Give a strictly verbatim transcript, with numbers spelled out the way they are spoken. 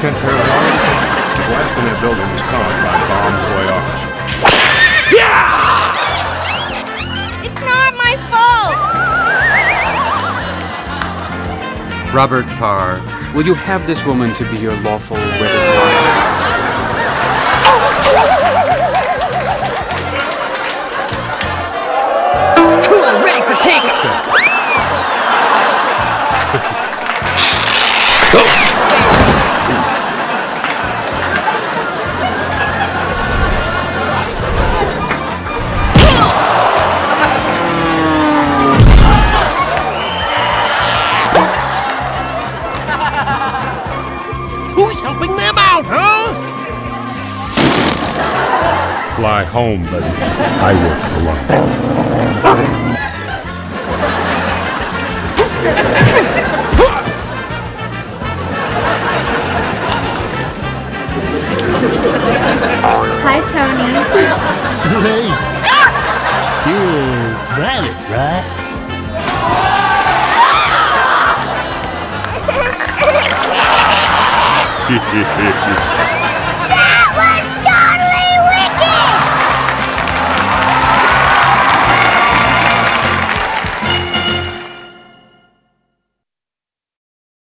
sent her along. The blast in that building was caused by bomb voyage. Yeah! It's not my fault! Robert Parr, will you have this woman to be your lawful wedded wife? Cool, ready for takeoff! Who's helping them out, huh? Fly home, buddy. I work alone. Hi, Tony. Hey. You ran it, right? Hehehehe